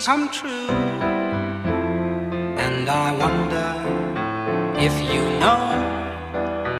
come true. And I wonder if you know